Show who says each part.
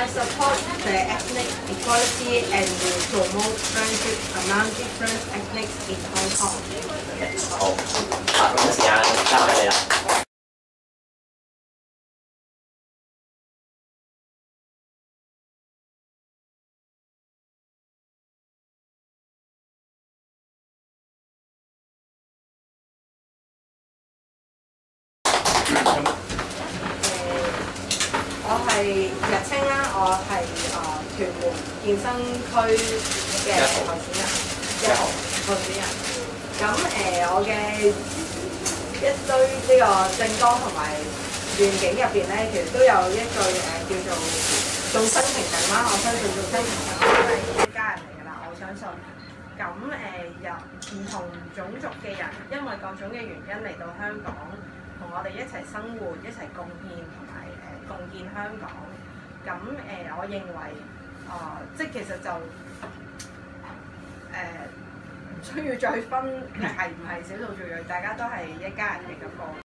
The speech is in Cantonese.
Speaker 1: I support the ethnic equality and will promote friendship among different ethnics in Hong Kong.
Speaker 2: 好，咁時間交俾你啦。
Speaker 1: 我係日青啦，我係屯門健身區嘅候選人，1號候選人。咁我嘅一堆呢個政綱同埋願景入邊咧，其實都有一句叫做眾生平等啦。我相信眾生平等係一家人嚟㗎啦，我相信。咁由唔同種族嘅人，因為各種嘅原因嚟到香港，同我哋一齊生活，一齊貢獻同埋共建香港。咁我認為即係其實就唔需要再分係唔係少數族裔，大家都係一家人嘅感覺。